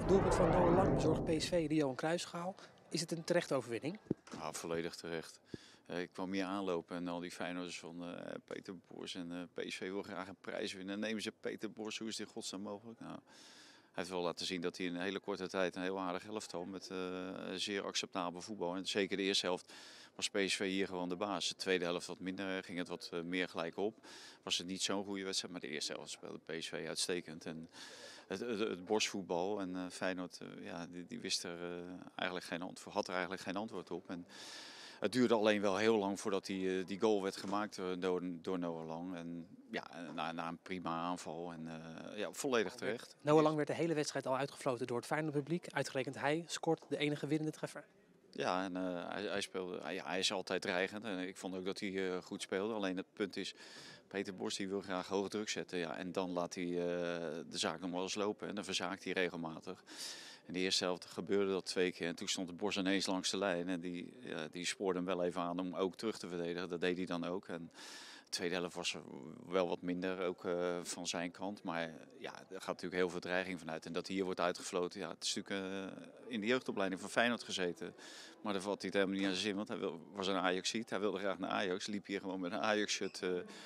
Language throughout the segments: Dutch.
Doelpunt van Noah Lang bezorgt PSV Rio een kruisschaal. Is het een terechte overwinning? Ja, volledig terecht. Ik kwam hier aanlopen en al die Feyenoorders van Peter Bosz en PSV wil graag een prijs winnen. Nemen ze Peter Bosz, hoe is dit godsnaam mogelijk? Nou, hij heeft wel laten zien dat hij in een hele korte tijd een heel aardig elftal met zeer acceptabel voetbal. En zeker de eerste helft was PSV hier gewoon de baas. De tweede helft wat minder, ging het wat meer gelijk op. Was het niet zo'n goede wedstrijd, maar de eerste helft speelde PSV uitstekend. En het Bosz-voetbal en Feyenoord die wist er eigenlijk geen antwoord, had er eigenlijk geen antwoord op. En het duurde alleen wel heel lang voordat die goal werd gemaakt door Noah Lang. En ja, na een prima aanval en volledig terecht. Noah Lang werd de hele wedstrijd al uitgefloten door het Feyenoord publiek. Uitgerekend hij scoort de enige winnende treffer. Ja, en hij speelde, hij is altijd dreigend en ik vond ook dat hij goed speelde. Alleen het punt is, Peter Bosz die wil graag hoog druk zetten. Ja, en dan laat hij de zaak nog wel eens lopen en dan verzaakt hij regelmatig. In de eerste helft gebeurde dat 2 keer en toen stond de Bosz ineens langs de lijn. En die spoorde hem wel even aan om ook terug te verdedigen. Dat deed hij dan ook. En de tweede helft was er wel wat minder, ook van zijn kant. Maar ja, er gaat natuurlijk heel veel dreiging vanuit. En dat hij hier wordt uitgefloten, ja, het is natuurlijk in de jeugdopleiding van Feyenoord gezeten. Maar daar valt hij het helemaal niet aan zijn zin, want hij was een Ajaxiet. Hij wilde graag naar Ajax, liep hier gewoon met een Ajax-shirt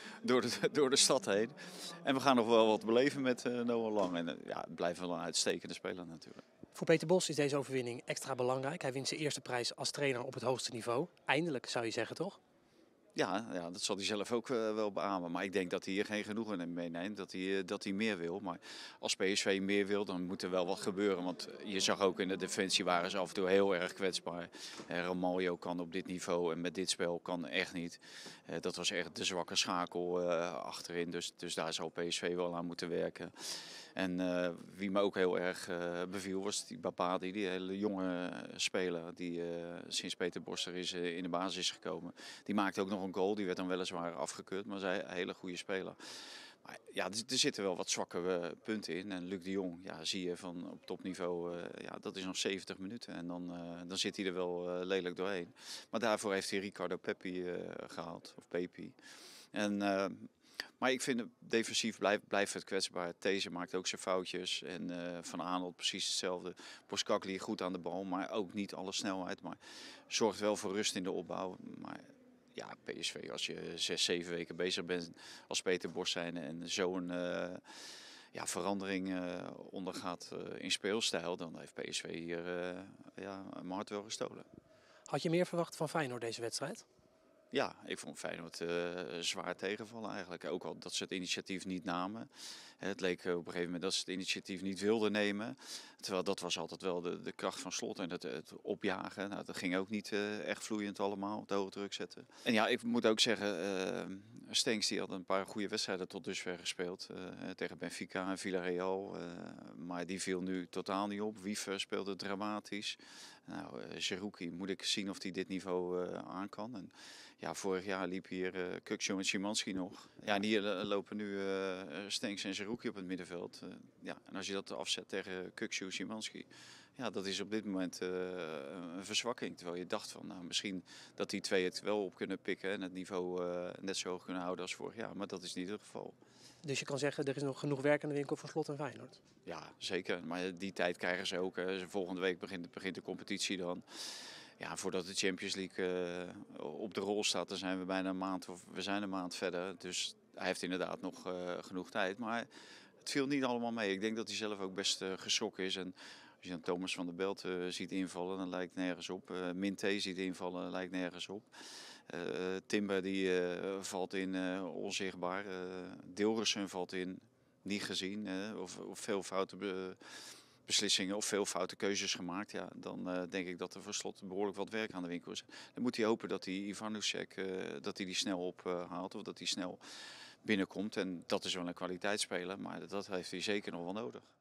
door de stad heen. En we gaan nog wel wat beleven met Noah Lang. En het blijft wel een uitstekende speler natuurlijk. Voor Peter Bosz is deze overwinning extra belangrijk. Hij wint zijn eerste prijs als trainer op het hoogste niveau. Eindelijk, zou je zeggen, toch? Ja, dat zal hij zelf ook wel beamen. Maar ik denk dat hij hier geen genoegen mee neemt, dat hij meer wil. Maar als PSV meer wil, dan moet er wel wat gebeuren. Want je zag ook in de defensie waren ze af en toe heel erg kwetsbaar. Ramaljo kan op dit niveau en met dit spel kan echt niet. Dat was echt de zwakke schakel achterin. Dus daar zal PSV wel aan moeten werken. En wie me ook heel erg beviel was die Babadi, die hele jonge speler die sinds Peter Bosz er is in de basis is gekomen. Die maakte ook nog een goal, die werd dan weliswaar afgekeurd, maar zij een hele goede speler. Maar ja, er zitten wel wat zwakke punten in. En Luc de Jong, ja, zie je van op topniveau, dat is nog 70 minuten. En dan zit hij er wel lelijk doorheen. Maar daarvoor heeft hij Ricardo Pepi gehaald, of Pepi. Maar ik vind defensief blijft het kwetsbaar. These maakt ook zijn foutjes. En Van Aanholt precies hetzelfde. Boskakli goed aan de bal, maar ook niet alle snelheid. Maar zorgt wel voor rust in de opbouw. Maar ja, PSV, als je 6, 7 weken bezig bent als Peter Bosz zijn en zo'n verandering ondergaat in speelstijl, dan heeft PSV hier mijn hart wel gestolen. Had je meer verwacht van Feyenoord deze wedstrijd? Ja, ik vond Feyenoord zwaar tegenvallen eigenlijk. Ook al dat ze het initiatief niet namen. Het leek op een gegeven moment dat ze het initiatief niet wilden nemen. Terwijl dat was altijd wel de kracht van Slot en het opjagen. Nou, dat ging ook niet echt vloeiend allemaal, de hoge druk zetten. En ja, ik moet ook zeggen, Stenks die had een paar goede wedstrijden tot dusver gespeeld. Tegen Benfica en Villarreal. Maar die viel nu totaal niet op. Wiever speelde dramatisch. Nou, Zerouki moet ik zien of hij dit niveau aan kan. En ja, vorig jaar liep hier Kukçu en Szymanski nog. Ja, en hier lopen nu Stenks en Zerouki op het middenveld. En als je dat afzet tegen Kukçu en Szymanski, ja, dat is op dit moment een verzwakking. Terwijl je dacht van, nou, misschien dat die twee het wel op kunnen pikken en het niveau net zo hoog kunnen houden als vorig jaar. Maar dat is niet het geval. Dus je kan zeggen, er is nog genoeg werk aan de winkel voor Slot en Feyenoord? Ja, zeker. Maar die tijd krijgen ze ook. Volgende week begint de competitie dan. Ja, voordat de Champions League op de rol staat, dan zijn we bijna een maand verder. Dus hij heeft inderdaad nog genoeg tijd. Maar het viel niet allemaal mee. Ik denk dat hij zelf ook best geschrokken is. En als je dan Thomas van der Belt ziet invallen, dan lijkt het nergens op. Minté ziet invallen, lijkt nergens op. Timber die valt in, onzichtbaar. Dilrosun valt in, niet gezien. Of veel foute beslissingen of veel foute keuzes gemaakt. Ja, dan denk ik dat er voor Slot behoorlijk wat werk aan de winkel is. Dan moet hij hopen dat die Ivanusek dat hij die snel ophaalt of dat hij snel binnenkomt. En dat is wel een kwaliteitsspeler, maar dat heeft hij zeker nog wel nodig.